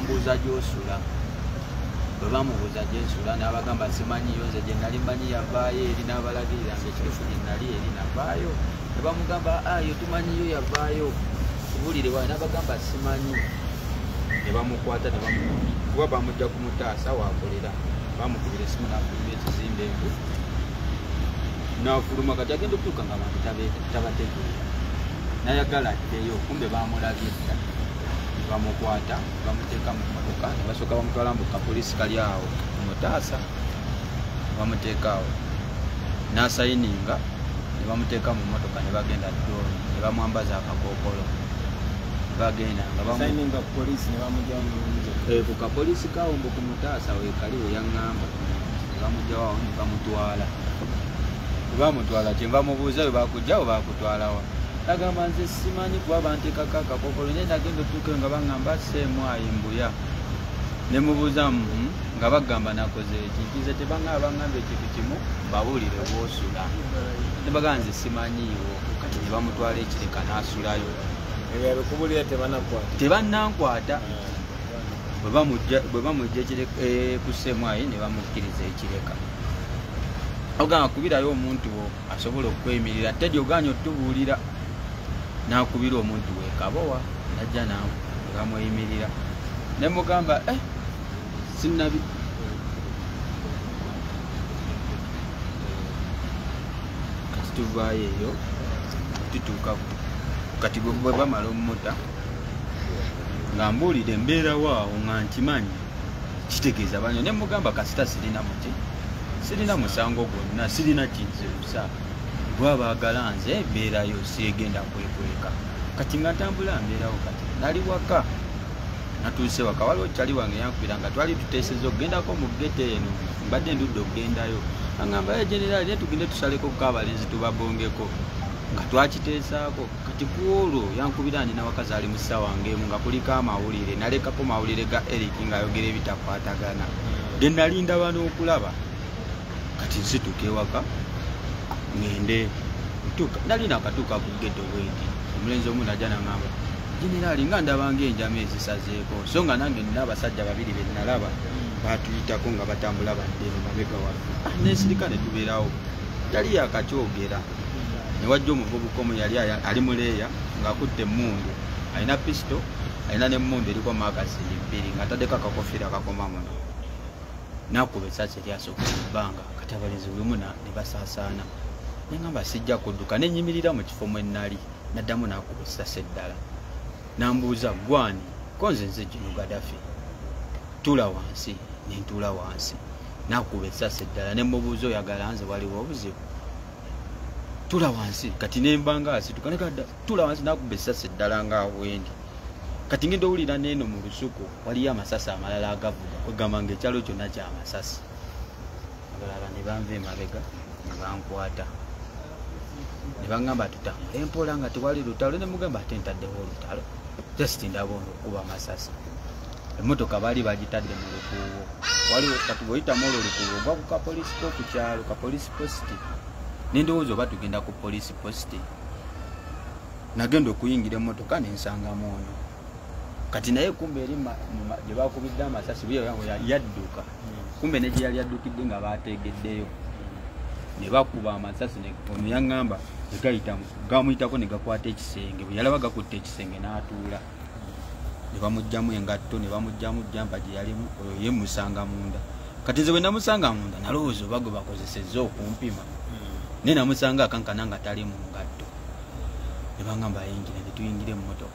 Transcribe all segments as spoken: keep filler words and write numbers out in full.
bambuuza gy'osula. Bwe bamubuuza gy'ensula n'abagamba simanyiyo nze gye nali mmanyi yavaayo eri n'abalagirira ng'ekituufu gye nali eri navaayo. Ne bamugamba ayo tumanyiyo yavaayo kubulire wayo n'abagamba simanyi. Ne bamukwata ne bamukuba kuba bamujja kumutaasa waakolera. Bamukubira essimu n'afuluma ekizimbe envu n'afuluma kati agenda okutuuka nga abantu tabategeera. Nayagala addeyo kumbe bamulabye dda. Bamukwata bamuteeka mu mmotoka ne basooka bamutwala mu kapoliisi kali awo mutaasa. Bamuteeka awo n'asayininga ne bamuteeka mu mmotoka ne bagenda ddooni ne bamwambaza akakookolo. Bagenda nga bamusayininga ku poliisi ne bamugyawo mu Eh, ku kapoliisi kawombo ku mutaasa weekali we yaŋŋamba. Ne bamugyawo ne bamutwala. Bwe bamutwala kye bamubuuza we bakujja we bakutwalawa. Agamba nze simanyi kuba banteekako akakookolo naye nagenda otuukeyo nga baŋŋamba seemwayi mbuya. Ne mubuuza nga bagamba nakoze eki nkize tebaŋŋaba baŋŋamba ekintu kimu babuulire bw'osula. Ne bagamba nze simanyiiwo kati ne bamutwala ekireka n'asulayo. Ebikubuulira tebanakwata. Tebannankwata. Bwe bamugya ku seemwayi ne bamukkiriza ekireka. Ogamba kubirayo omuntu wo asobola okweyimirira tedi oganya otubuulira. N'akubira omuntu we kabowa najja nawe ne bamweyimirira. Ne mugamba eh sinnabi. Kati tuvaayo eyo tutuuka kati bwe bamala omumuta nga mbuulire embeera waawo nga nkimanyi kitegeeza banyo. Ne mugamba kasita sirina muti sirina musango gwonna sirina kinzibusa bwabaagala nze embeerayo siegenda kwekweka. Kati nga ntambula mbeerawo kati nali waka natuuse waka waliwo kyali wange yankubira nga twali tuteeseza okugendako mu gete eno mbadde ndudde okugendayo. Aŋŋamba ye generaali ne tugende tusaleko kaabalenzi tubabongeko nga twakiteesaako. Kati ku olwo yankubira nina wakazi ali mu ssaawa ng'emu nga kuliko amawulire nalekako mawulire ga Eric ng'ayogera ebitakwatagana. Ge nalinda bano okulaba kati nsituka ewaka ngende ntuuka nali nakatuuka ku ghetto bweti. Omulenzi omu najja n'aŋŋamba generaali nga ndabanga enjama ezisazeeko so nga nange nina abasajja babiri be nalaba baatuyitako nga batambula badde emabega waffe. N'ensirika ne tubeerawo yali yakakyogera. Ne wajja omuvubuka omu yali ali muleeya ng'akutte emmundu alina pisito alina n'emmundu eriko magazini bbiri ng'ataddeko akakofiira akakoma muno. N'akuba essasi eryasooka mu bbanga kati abalenzi bulimu ne basaasaana. Ne ŋŋamba sijja kudduka ne nnyimirira mu kifo mwe nnali n'addamu n'akuba essasi eddala. N'ambuuza gwani ko nze nze Gino Gaddafi. Tuula wansi ne ntuula wansi. N'akuba essasi eddala ne mubuuza oyagala nze waliwo obuzibu. Tuula wansi kati ne mbanga asituka ne kadda tuula wansi n'akuba essasi eddala ng'awendi. Kati ngenda owulira n'eno mu lusuku waliyo amasasi amalala agavuga kwegamba ng'ekyalo kyonna kya masasi. Abalala ne banva emabega ne bankwata ne baŋŋamba tutambule empola nga tewali lutalo. Ne mugamba ate ntaddewo olutalo just ndaba ono okuba amasasi. Emmotoka baali bagitadde mu lukuubo waliwo kati bw'oyitamu olwo olukuubo ogwa ku kapoliisi k'oku kyalo kapoliisi positi. Nendowooza oba tugenda ku poliisi positi. Nagenda okuyingira emmotoka ne nsangamu ono. Kati naye kumbe eri gye bakubidde amasasi yadduka. Kumbe ne gye yali yaddukidde nga baategeddeyo. Ne bakuba amasasi ono yaŋŋamba gamuyitako ne gakwata ekisenge. Bwe yalaba gakutte ekisenge n'atuula. Ne bamuggyamu engatto ne bamuggyamu jampa gye yalimu oyo ye musanga munda. Kati nze bwe namusanga munda nalowooza oba gwe bakozesezza okumpima. Ne namusanga akankana nga tali mu ngatto. Ne baŋŋamba ayingira ne tuyingira emmotoka.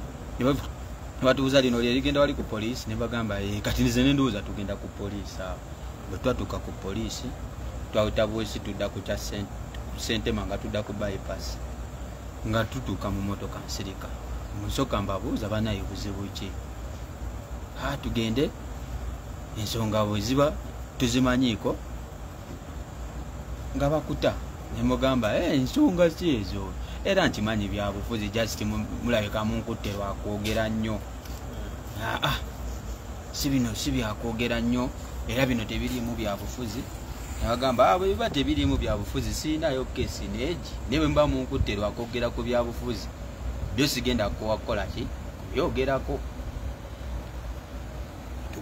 Ne batubuuza lino lye ligenda wali ku poliisi ne bagamba ee kati nze ne ndowooza tugenda ku poliisi awo. Bwe twatuuka ku poliisi twawuta bwesi tudda ku kya Ssentema nga tudda ku bypass. Nga tutuuka mu mmotoka nsirika. Munsooka mbabuuza banaye buzibu ki? Ha tugende ensonga bwe ziba tuzimanyiiko nga bakuta. Ne mugamba ee ensonga si ezo. Era nkimanyi byabufuzi just mulabika munkutte lwakwogera nnyo. Aa si bino si byakwogera nnyo era bino tebiriimu byabufuzi. Nabagamba abo biba tebiriimu byabufuzi siinayo kesi neegi naye bwe mba munkutte lwakwogera ku byabufuzi byo sigenda kuwakola ki kubyogerako.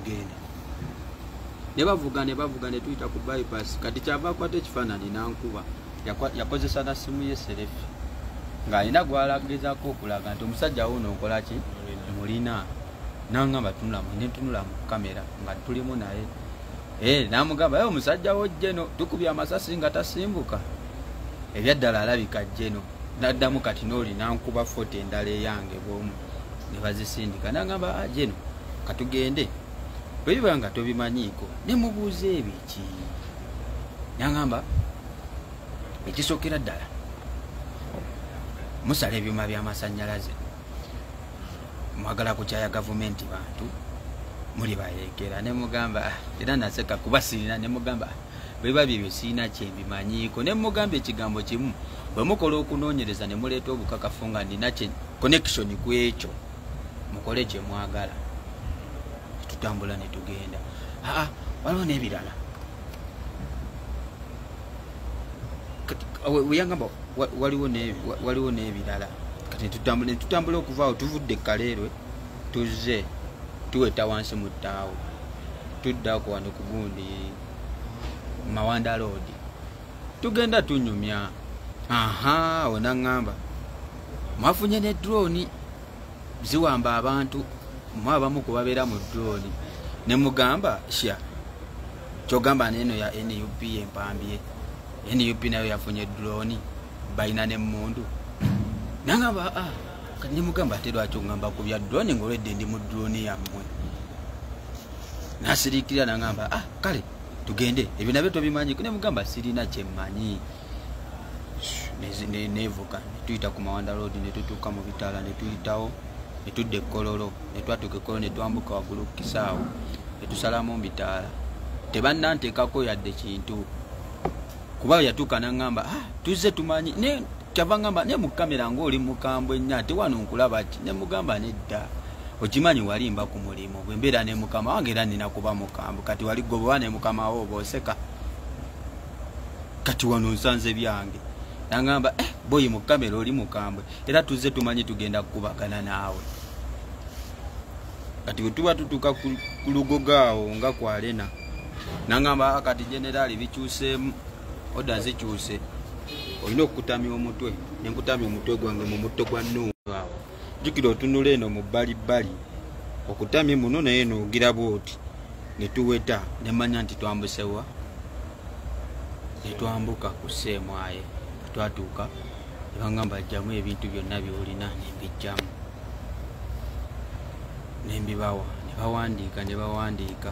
tugende ne bavuga ne bavuga ne tuyita ku bypass kati kyava kwate ekifaananyi nankuba yakozesa na simu ye serefi ng'alina gwalagizako okulaga nti omusajja wuno okola ki mulina nangamba tunulamu ne tunula mu kamera nga tulimu naye eh namugamba yo omusajja wo jeno tukubya amasasi nga tasimbuka ebyaddala alabika jeno naddamu kati n'oli nankuba foto endala eyange bwomu ne bazisindika nangamba ah jeno katugende bwe nga tobimanyiiko ne mubuuza ebiki nangamba ekisokera ddala musala ebyuma by'amasannyalaze mwagala kukyaya gavumenti bantu muli bayeekera ne mugamba era naseka kuba sirina ne mugamba bwe babibyo sirina kyembimanyiiko ne mugamba ekigambo kimu bwe mukola okunoonyereza ne muleeta obukakafu nga nina connection ku ekyo mukole kye mwagala tutambula ne tugenda aa waliwo n'ebirala weyangamba waliwo n'ebirala kati tutambula tutambula okuva awo tuvudde Kaleerwe tuzze tuweta wansi mu ttaawo tuddako wano ku gundi Mawanda Road tugenda tunyumya aha onaŋŋamba mwafunye ne drone ziwamba abantu mwabamu kubabeera mu drone ne mugamba sha kyogamba neno ya N U P empambye N U P nayo yafunye drone bayina ne mundu nangamba ah kati ne mugamba ate lwaki ngamba ku bya drone ngolwedde ndi mu drone yammwe nasirikira nangamba ah kale tugende ebyo nabyo tobimanyi ne mugamba sirina kyemmanyi ne nevuka tuyita ku Mawanda Road ne tutuuka mu bitaala ne tuyitawo ne tudde Kololo ne twatuuka Kololo ne twambuka waggulu Kisaawo ne tusalamu mu bitaala tebannanteekako yadde kintu kuba yatuuka nangamba ah tuzze tumanyi ne kyava ngamba ne mu kamera ng'oli mukambwe nnyo ate wano nkulaba ki ne mugamba nedda okimanyi walimba ku mulimu bwe mbeera ne mukama wange era nina kuba mukambwe kati wali gobowa ne mukama wo booseka kati wano nsanze byange nangamba eh boyi mu kamera oli mukambwe era tuzze tumanyi tugenda kukubagana naawe kati bwe tuba tutuuka ku lugogaawo nga kwalena nangamba kati generali bikyuseemu oda zikyuse olina okukutamya omutwe nenkutamya omutwe gwange mu mutto gwa Nuuwa awo jjukira otunula eno mu bbalibbali okutamye muno naye noogira bwoti ne tuweta ne manya nti twambusewa ne twambuka ku Sseemwaye twatuuka ne bangamba ajjamu ebintu byonna byolina ne mbijjamu ne mbibawa ne bawandiika ne bawandiika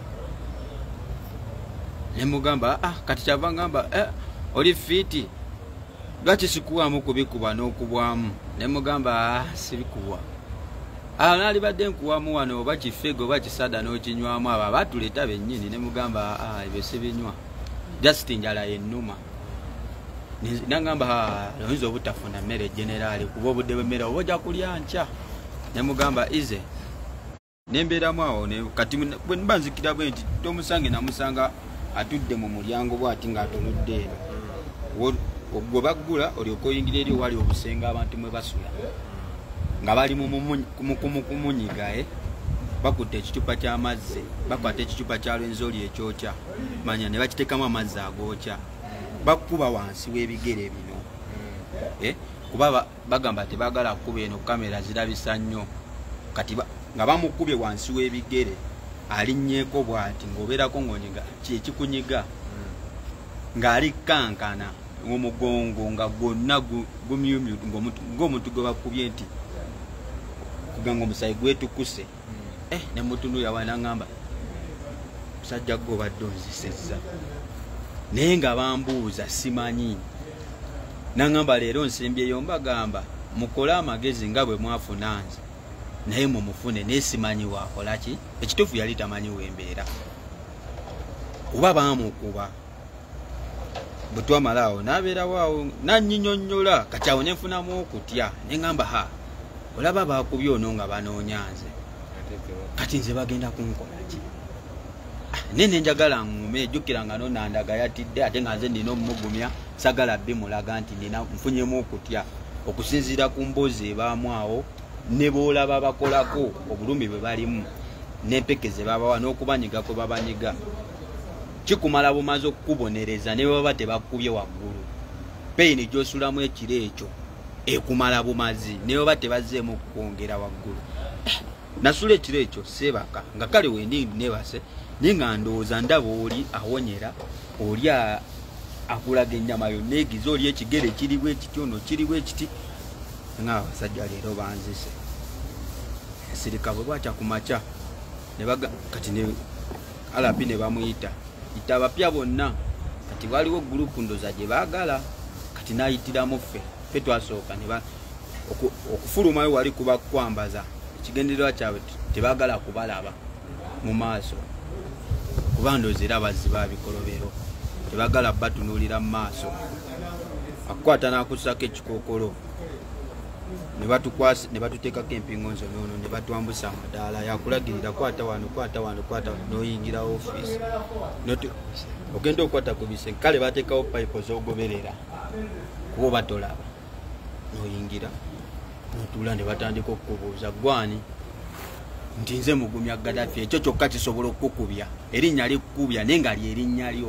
ne mugamba ah kati kyava ngamba eh oli fiti lwaki sikuwamu kubikuba n'okubwamu ne mugamba ah sibikuwa ah nali badde nkuwamu wano oba kifego oba kisada n'okinywamu abo abatuleta bennyini ne mugamba ah ebyo sibinywa just njala yennuma nangamba oyinza obutafuna mmere generali kuba obudde bw'emmere oba ojja kulya nkya ne mugamba ize nembeeramu awo kati bwe mba nzikira bwe nti tomusange namusanga atudde mu mulyango bw'ati ng'atunudde eno gwe baggula olyoka oyingira eri wali obusenga abantu mwe basula nga bali mukumunyiga bakutte ekicupa ky'amazzi bakwata ekicupa kya lwenzoli ekyokya manya ne bakiteekamu amazzi agookya bakuba wansi w'ebigere bino kuba bagamba tebaagala kuba eno kamera zirabisa nnyo kati nga bamukubye wansi w'ebigere alinnyeeko bw'ati ng'obeerako ng'onyiga kyekikunyiga ng'ali kankana ng'omugongo nga gwonna gumyumyu ng'omuntu gwe bakubye nti kuganga omusayi gwetukuse eh ne mutunuya wanangamba musajja gwe obadde onzisezza naye nga bambuuza simanyi nangamba leero nsembyeyo mbagamba mukole amagezi nga bwe mwafuna nze naye mumufune nesimanyi wakola ki ekituufu yali tamanyi wembeera kuba bamukuba bwe twamalaawo n'abeerawo awo nanyinyonnyola kati awo nenfunamu okutya neŋŋamba ha olaba baakubye ono nga banoonya nze kati nze bagenda kunkola ki nene njagala ngume ejjukira nga nonandaga yatidde ate nga nze nina omumugumya sagala bimulaga nti nina nfunyemu okutya okusinziira ku mboozi ebaamu awo ne boolaba bakolako obulumi bwe balimu n'empeke ze babawa n'okubanyiga kwe babanyiga kikumala bumaze okukubonereza ne baba tebakubye waggulu peyini gy'osulamu ekiro ekyo ekumala bumazi ne baba tebazzeemu kwongera waggulu nasula ekiro ekyo seebaka nga kale wendi nebase naye nga ndowooza ndaba oli awonyera oli akulaga ennyama yonna egize oli ekigere kiriwo ekiti ono kiriwo ekiti nga abasajja leero banzise ensirika bwe bwatya ku makya kati ne alapi ne bamuyita ita abapya bonna kati waliwo gurupu ndoza gye baagala kati nayitiramu ffe ffe twasooka okufulumayo wali kuba kwambaza ekigendererwa kyabwe tebaagala kubalaba mu maaso kuba ndooza era bazzi babikolobero tebaagala batunuulira mu maaso akukwata n'akussako ekikookolo ne batukwasa ne batuteekako empingonzo noono ne batwambusa amadaala yakulagirira kwata wano kwata wano kwata wano n'oyingira ofiisi ogenda okukwata ku bisenge kale bateekawo payipo z'ogoberera kuba oba tolaba n'oyingira notuula ne batandika okukubuuza gwani nti nze mugumya Gaddafi ekyo kyokka kisobola okukubya erinnya likukubya naye nga lyerinnya lyo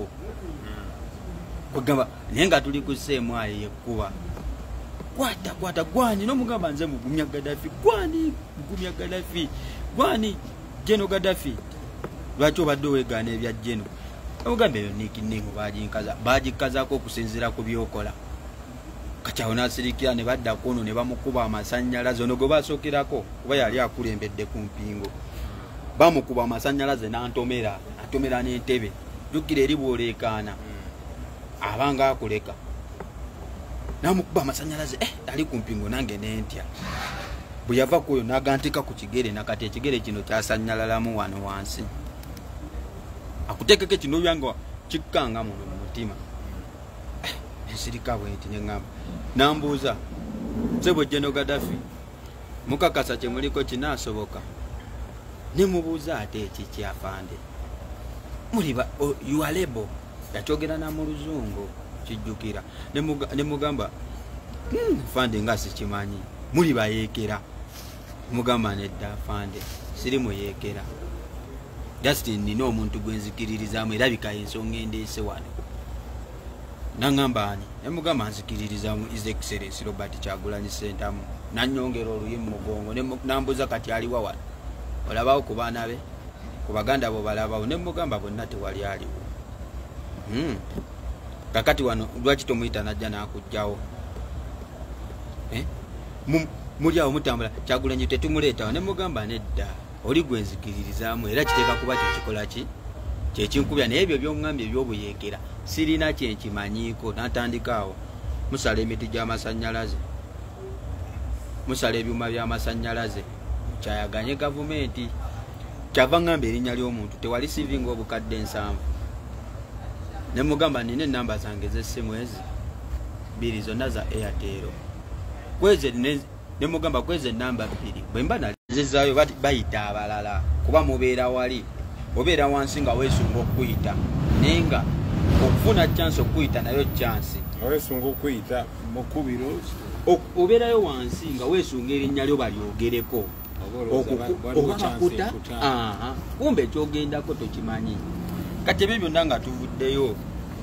kwegamba naye nga tuli ku sseemwayo yekkuba kwata kwata gwani n'omugamba nze mugumya Gaddafi gwani mugumya Gaddafi gwani Jeno Gaddafi lwaki obadde oweegaana ebya Jeno omugamba eyo nikinningo baginkaza bagikazaako okusinziira ku byokola kati awo n'asirikira ne badda kuno ne bamukuba amasannyalaze ono gwe basookerako kuba yali akulembedde ku mpingo bamukuba amasannyalaze n'antomera antomera n'entebe jjukira eri bw'oleekaana abanga akuleka namukuba amasannyalaze eh ali ku mpingo nange nentya bwe yava kuyo n'agantika ku kigere nakati ekigere kino kyasannyalalamu wano wansi akuteekeko kino byanga kikkanga muno mu mutima ensirika bwenti neŋŋamba nambuuza sebo Jeno Gaddafi mukakasa kye muliko kinaasoboka ne mubuuza ate eki kyafande muliba yualebo yakyogera na mu luzungu kijjukira ne mugamba fande nga sikimanyi muli bayeekera mugamba nedda fande siri muyeekera Justin nina omuntu gwenzikiririzaamu erabika ensonga endeese wano naŋŋamba ani ne mugamba nzikiririzaamu His Excellency Robert Kyagulanyi Ssentamu nannyongera oluyi mu mugongo nambuuza kati aliwa wano olabawo ku baana be ku baganda bo balabawo ne mugamba bonna tewali aliwo hmm. kakati wano lwaki tomuyita najja n'akugjawo eh? muli awo mutambula Kyagulanyi tetumuleetawo ne mugamba nedda oli gwenzikiririzaamu era kiteeka kuba kyekikola ki kyekinkubya naye ebyo by'oŋŋambye ebyobuyeekera sirina kyenkimanyiiko n'atandikaawo musala emiti gy'amasannyalaze musala ebyuma by'amasannyalaze kyayaganye gavumenti kyava ŋŋamba erinnya ly'omuntu tewali sivinga obukadde ensanvu ne mugamba nina ennamba zange z'essimu ezi bbiri zonna za Airtel kweze ne mugamba kweze ennamba bbiri bwe mba nazizaayo bayita abalala kuba mubeera wali obeera wansi nga weesunga okuyita naye nga okufuna chance okuyita nayo chance weesunga okuyita mukubiro obeerayo wansi nga weesunga erinnya lyo balyogereko okukuta kumbe ekyogendako tokimanyi kati ebyo byonna nga tuvuddeyo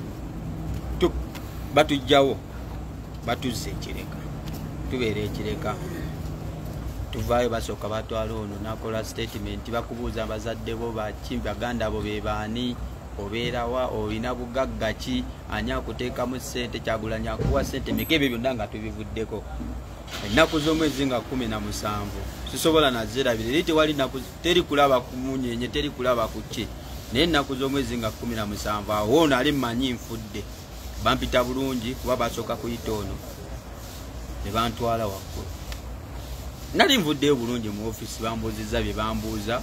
batujjawo batuzza ekireka tubeera ekireka tuvaayo basooka batwala ono nakola statement bakubuuza abazadde bo baki baganda bo be baani obeerawa olina bugagga ki ani akuteekamu ssente Kyagulanyi akuwa ssente meka ebyo byonna nga tubivuddeko ennaku z'omwezi nga kumi na musanvu sisobola nazirabira eri tewali teri kulaba ku munyenye teri kulaba ku ki naye ennaku z'omwezi nga kumi na musanvu awo ono ali mmanyi nfudde bampita bulungi kuba basooka kuyita ono ne bantwala waggulu nali nvuddeyo bulungi mu ofisi bambuuzizza bye bambuuza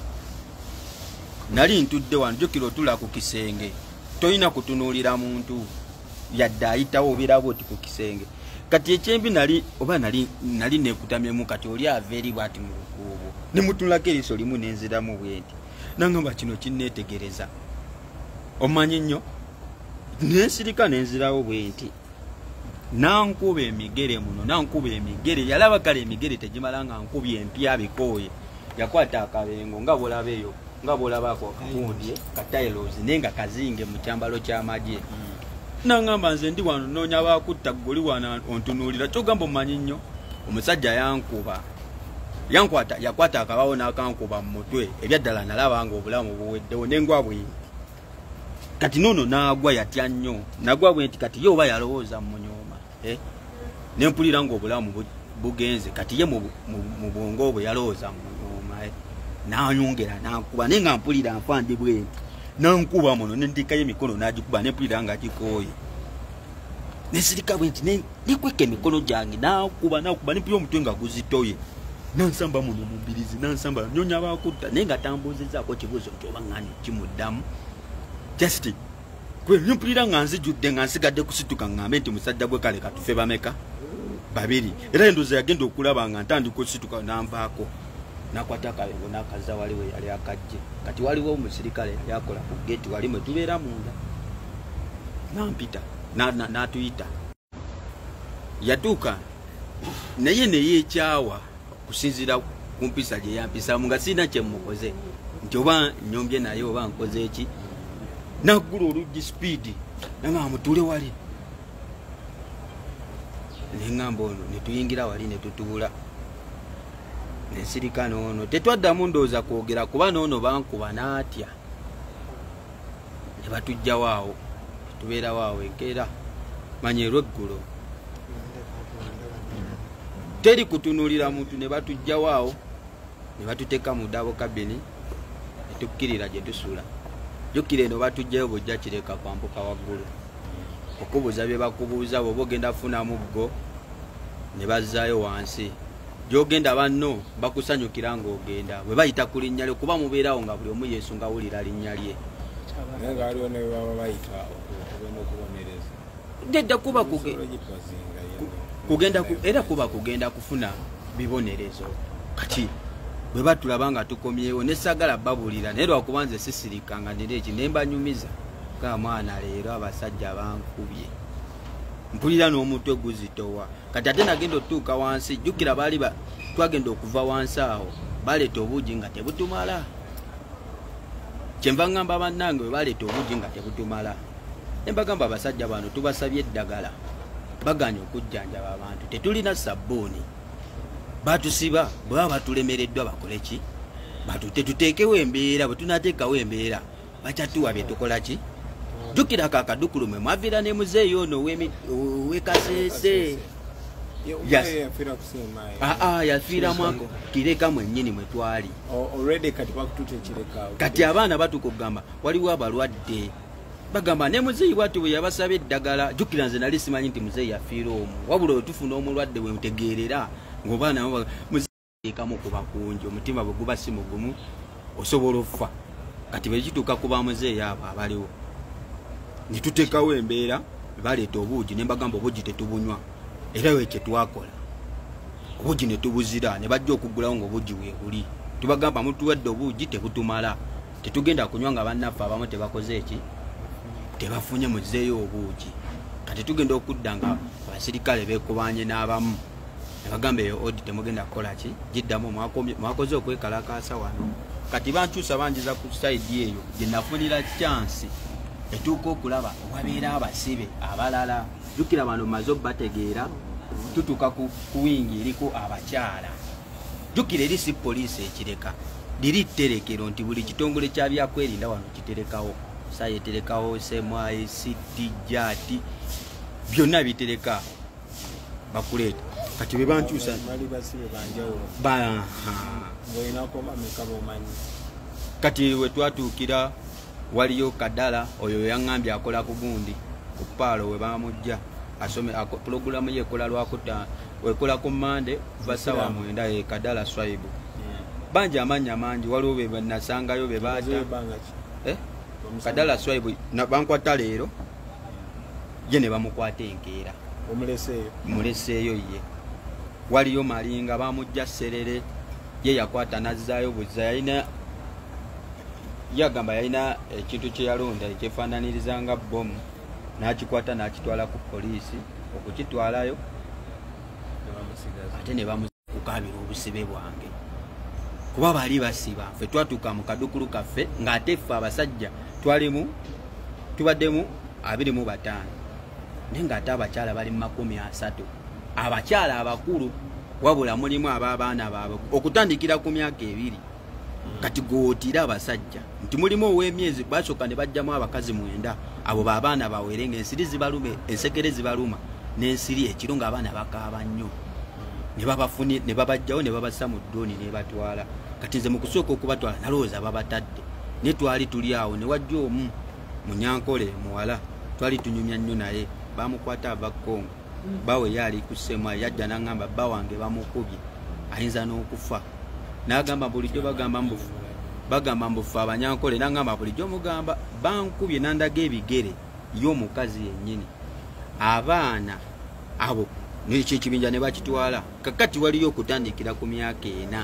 nali ntudde wano jjukira otula ku kisenge tolina kutunuulira muntu yadde ayitawo obeera bwoti ku kisenge kati ekyembi nali oba nali nali nekutamyemu kati oli ava eri bwati mu lukuubo ne mutulako eriiso limu nenziramu bwenti naŋŋamba kino kinneetegereza omanyi nnyo nensirika nenzirawo bwenti nankuba emigere muno nankuba emigere yalaba kale emigere tegimala nga nkubye empya bikooye yakwata akabengo nga bolabe eyo nga bolabako akakundye katailos nenga kazinge mu kyambalo ky'amagye nangamba nze ndi wano noonya bakutta goli wana ontunuulira kyogamba omanyi nnyo omusajja yankuba yankwata yakwata akabawo n'akankuba mu mutwe ebyaddala nalaba nga obulamu buweddewo nengwa bwe kati nono naagwa yatya nnyo nagwa bwe nti kati ye oba yalowooza munyooma eh? nempulira nga obulamu bugenze kati ye mu bwongo bwe yalowooza munyooma eh? nanyongera nankuba naye nga mpulira nfa ndi bwe nti nankuba muno nendikayo emikono nagikuba nempulira nga gikooye nesirika bwe nti nekweka emikono gyange nakuba nakuba nempulira omutwe nga guzitoye nansamba muno mubirizi nansamba nyonya bakutta naye nga tambuuzizaako kibuuzo nti oba ngani kimuddamu just kwe mpulira nga nzijudde nga nsigadde kusituka ngambe nti musajja gwe kale katufe bameka babiri era endoza yagenda okulaba nga ntandika okusituka nanvaako nakwata akabengo nakaza waliwo yali akajje kati waliwo omusirikale yali akola ku geti wali mwe tubeera munda nampita natuyita yatuuka naye neyeekyawa kusinzira ku mpisa gye yampisamu nga sirina kyemukoze nti oba nyombye naye oba nkoze eki naggula oluggi sipiidi nanga mutule wali nengamba ono netuyingira wali netutuula nensirika noono tetwaddamu ndowooza kwogera kuba noono bankuba naatya ne batujjawo awo tubeerawo awo enkeera manya olweggulo teri kutunuulira muntu ne batujjawo awo ne batuteeka mu dabo kabini ne tukkirira gye tusula jjukira eno batujjayo bwojja kireka kwambuka waggulu okubuuza bye bakubuuza bwoba ogenda funamu ggo ne bazzaayo wansi gyogenda banno bakusanyukira ng'ogenda bwe bayita ku linnya lye kuba mubeerawo nga buli omu yesu nga wulira linnya lye dedda kuba kugenda era kuba kugenda kufuna bibonerezo kati bwe batulaba nga tukomyewo nesagala babulira naye lwakuba nze sisirikanga nire eki nembanyumiza nga mwana leero abasajja bankubye mpulira n'omutwe guzitowa kati ate nagenda otuuka wansi jjukira baali twagenda okuva wansi awo baleeta obuugi nga tebutumala kyenva ngamba bannange bwe baleeta obuugi nga tebutumala embagamba abasajja bano tubasabye eddagala baganya okujjanjaba abantu tetulina sabbuuni batusiba bwe baba batulemereddwa bakole ki tetuteekewo embeera bwe tunateekawo embeera bakyatuwa bye tukola ki jjukira kakadukulu mwe mwaviira ne muzeeyi ono ow'ekaseese aa yafiira mwako kireka mwennyini mwe twali kati abaana batuka okugamba waliwo abalwadde bagamba ne muzeeyi bwati bwe yabasaba eddagala jjukira nze nali simanyi nti muzeeyi yafiira omu wabula otufuna omulwadde bwe mutegeerera ng'obaana muzeekamu kuba kungi omutima bwe guba si mugumu osobola okufa kati bwe kituuka kuba muzeeyi abo abaliwo ne tuteekawo embeera baleeta obuugi ne mbagamba obuugi tetubunywa era wekye twakola obuugi ne tubuzira ne bajja okuggulawo ng'obuugi weebuli tubagamba mutuwadde obuugi tebutumala tetugenda kunywa nga bannaffe abamu tebakoze eki tebafunye muzeeyo obuugi kati tugenda okudda nga abasirikale beekubanye n'abamu ne bagamba eyo odi temugenda kukola ki giddamu mwakoze okwekalakaasa wano kati bankyusa banjiza ku sayidi eyo gye nafunira chansi etuuka okulaba wabeera abasibe abalala jjukira bano maze bategeera tutuuka ku wingi eriko abakyala jjukira eri si poliisi ekireka liri tterekero nti buli kitongole kya byakwerinda wano kiterekawo sayi eterekawo semwayi sitijati byonna bitereka bakuleeta kati bwe bankyusa kati we twatuukira waliyo Kadala oyo yaŋŋambye akola ku gundi ku paalo we bamujja asome pulogulamu ye ekola lwakuta wekola ku Mande kuva ssaawa mwenda ye Kadala Swaibu bangi amannya mangi waliwo be banasangayo be baata eh? Kadala Swaibu bankwata leero ye ne bamukwata enkeera muleseeyo ye waliyo Malinga bamujja Serere ye yakwata nazzaayo buzza yalina yagamba yalina ekintu kye yalonda ekyefaananiriza nga bomu n'akikwata n'akitwala ku poliisi okukitwalayo ate ne bamukukabira obusibe bwange kuba bali basiba ffe twatuuka mu kadukulu kaffe ng'ate ffe abasajja twalimu tubaddemu abiri mu bataano naye ng'ate abakyala bali mu makumi asatu abakyala abakulu wabula mulimu ab'abaana baabwe okutandikira ku myaka ebiri kati gootira abasajja nti mulimu ow'emyezi basooka ne bajjamu abakazi mwenda abo baabaana bawere ng'ensiri zibalume ensekere zibaluma n'ensiri ekiro ng'abaana bakaaba nnyo ne babafuni ne babajjawo ne babassa mu ddooni ne batwala kati nze mu kusooka okubatwala nalowooza babatadde ne twali tuli awo ne wajja omu munyankole muwala twali tunyumya nnyo naye bamukwata ava Kongo bawe yali ku Ssemwali yajja n'aŋŋamba bba wange bamukubye ayinza n'okufa n'agamba bulijjo bagamba mbufu bagamba mbufu abanyankole n'aŋŋamba bulijjo mugamba bankubye nandaga ebigere y'omukazi yennyini abaana abo n'ekyo ekibinja ne bakitwala kakati waliyo okutandikira ku myaka ena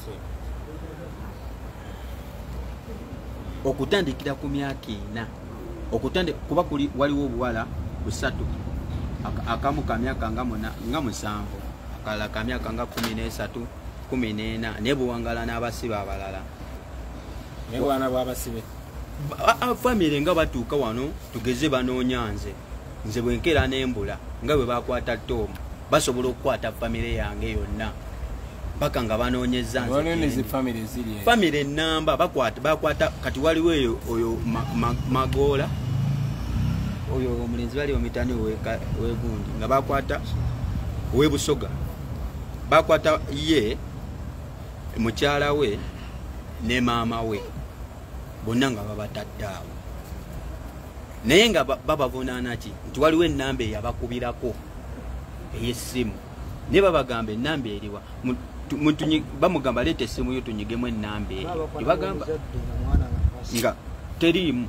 okutandikira ku myaka ena okutandika kuba kuli waliwo obuwala busatu akamu ka myaka nga muna nga musanvu akalala ka myaka nga kumi n'esatu kumi n'ena naye buwangala n'abasibe abalala naye bwana bw'abasibe famire nga batuuka wano tugeze banoonya nze nze bwenkera n'embula nga bwe bakwata Tom basobola okukwata famire yange yonna paka nga banoonyezza nze famire ennamba bakwata bakwata kati waliwo eyo oyo Magoola oyo omulenzi bali omitani wegundi nga bakwata owebusoga bakwata ye mukyala we ne maama we bonna nga babatadde awo naye nga babavunaana ki nti waliwo ennamba eyabakubirako ey'essimu naye babagamba ennamba eriwa bamugamba leeta essimu yo tunyigemu ennamba eyo ebagamba nga teriimu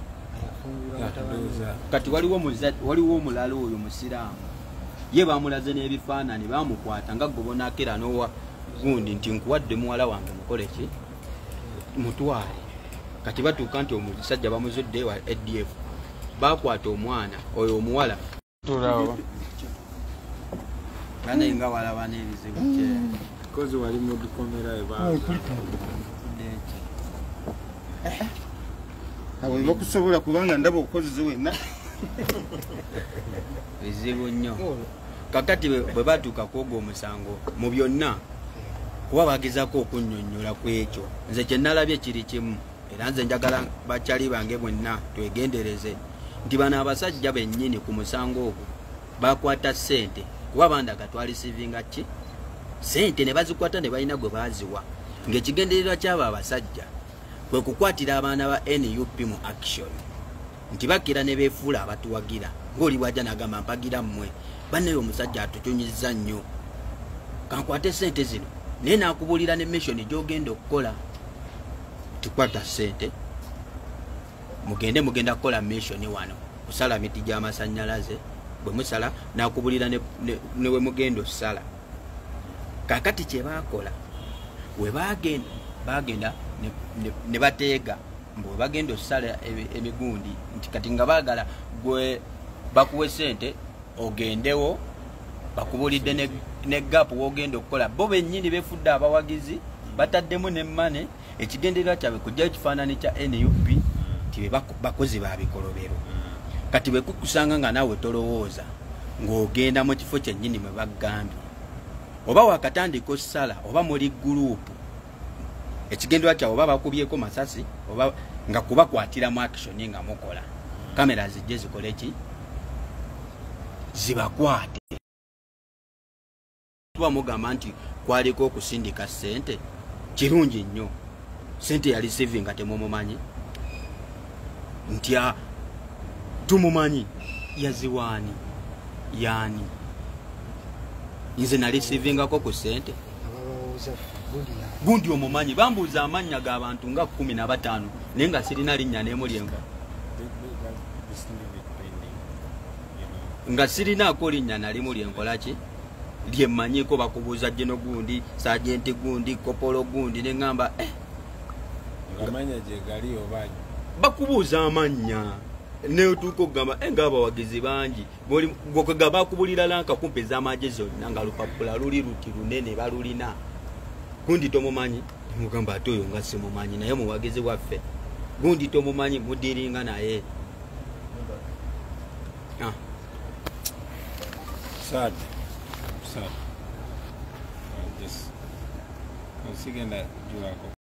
kati waliwo omulala oyo musiraamu ye bamulaze n'ebifaanani bamukwata nga gobonakera n'owa gundi nti nkuwadde muwala wange mukole ki mutwale kati batuuka nti omusajja bamuzudde wa A D F bakwata omwana oyo omuwala banaye nga walaba n'ebizibu kye kozi wali mu dukomera abo bakusobola kubanga ndaba obukozi wenna bizibu nnyo kakati bwe batuuka kwoga omusango mu byonna kuba bagezako okunnyonnyola ku ekyo nze kye nalabye kiri kimu era nze njagala bakyali bange bwenna twegendereze nti bano abasajja bennyini ku musango ogwo bakwata ssente kuba bandaga twalisivinga ki ssente ne bazikwata ne balina gwe baziwa ng'ekigendererwa ky'abo abasajja kwe kukwatira abaana ba N U P mu action nti bakira ne beefuula abatuwagira ng'oli bwajja n'agamba mpagira mmwe bannaye omusajja atucunyizza nnyo kankwate ssente zino naye n'akubulira ne mission gy'ogenda okukola tukwata ssente mugende mugenda kukola mission wano kusala miti gy'amasannyalaze bwe musala n'akubulira ne, ne, ne we mugenda osala kakati kye baakola we bagenda bagenda ne, ne, ne bateega mbwe bagenda osala emigundi nti kati nga baagala gwe bakuwe ssente ogendewo bakubulidde ne, ne gapu wogenda okukola bo bennyini befudde abawagizi bataddemu ne mmane ekigendererwa kyabwe kujja ekifaanani kya N U P nti bakozi ba bikolobero kati bwe kukusanga nga naawe tolowooza ng'ogenda mu kifo kyennyini mwe baggambye oba wakatandika osala oba muli guruupu ekigendererwa kyawe oba bakubyeko masasi oba nga kubakwatiramu akishoni nga mukola kamera zijje zikole ki zibakwate tuba mugamba nti kwaliko okusindika ssente kirungi nnyo ssente yali sivi nga temumumanyi nti tumumanyi yaziwaani yaani nze nali sivingako ku ssente gundi omumanyi bambuuza amannya g'abantu nga kumi na bataano naye nga sirina linnya n'emulyengo nga sirinaako linnya nalimu lyenkolaki lyemmanyiko bakubuuza jeno gundi sajenti gundi kopolo gundi neŋŋamba eh bakubuuza amannya neotuuka okugamba nga abawagizi bangi gokega bakubulira lanka kumpi ez'amagye zonna nga lupapula luli luti lunene balulina gundi tomumanyi mugamba ate oyo nga simumanyi naye muwagizi waffe gundi tomumanyi mudiringa naye ah. Sad. Sad. Just considering that you are